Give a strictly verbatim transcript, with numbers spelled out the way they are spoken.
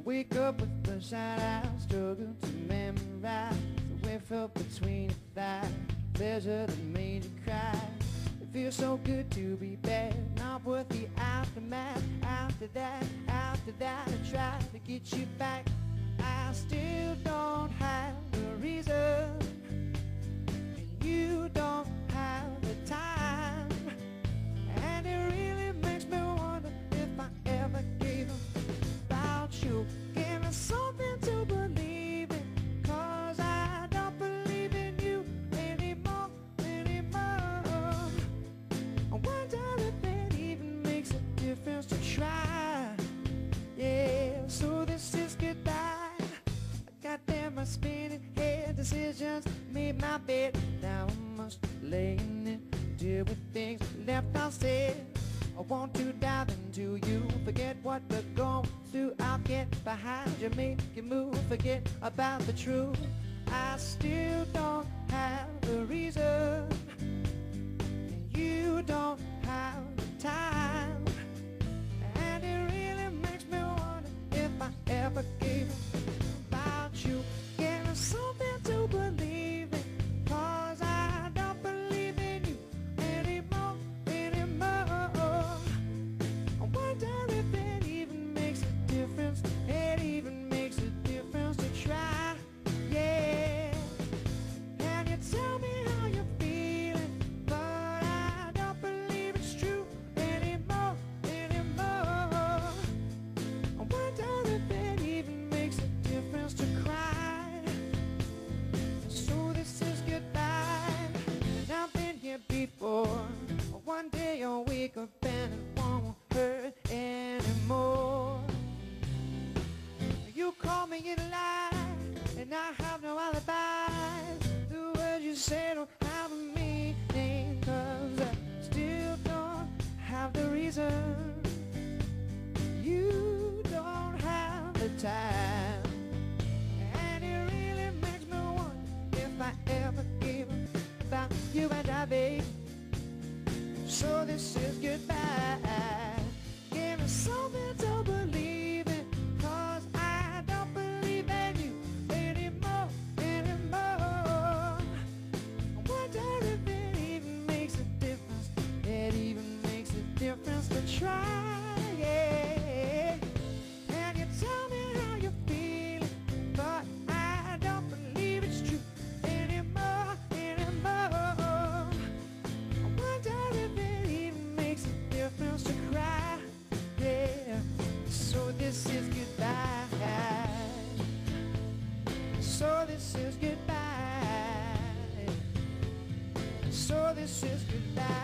wake up with bloodshot eyes, struggle to memorize the way it felt between your thighs, pleasure that made you cry. It feels so good to be bad, not worth the aftermath. After that, after that, I tried to get you back. I still don't have the reason, and you don't have the time. And it really makes me wonder if I ever gave about you. Give me something to believe in, 'cause I don't believe in you anymore, anymore. I wonder if it even makes a difference to try. Yeah, so this is goodbye. I got them my spinning head, decisions made my bed. Now I must lay in it, deal with things left unsaid. I want to dive into you, forget what we're going through. I'll get behind you, make you move, forget about the truth. I still don't have the reason, and you don't have the time. And it really makes me wonder if I ever gave about you. Give me something to believe in, 'cause I don't believe in you anymore, anymore. I wonder if it even makes a difference, it even makes a difference to try. Yeah, and you tell me how you're feeling, but I don't believe it's true anymore, anymore. I wonder if it even makes a difference to cry. So this is goodbye, and I've been here before. One day I'll wake up and it won't hurt anymore. You call me in a lie, and I have no alibi. The words you say don't have a meaning, 'cause I still don't have the reason. You don't have the time. And it really makes me wonder if I ever gave about you and I, babe. So this is goodbye. Give me something to believe in, 'cause I don't believe in you anymore, anymore. I wonder if it even makes a difference, it even makes a difference to try. Yeah. And you tell me how you're feeling, but I don't believe it's true anymore, anymore. I wonder if it even makes a difference to cry. Yeah, so this is goodbye. So this is goodbye. So this is goodbye.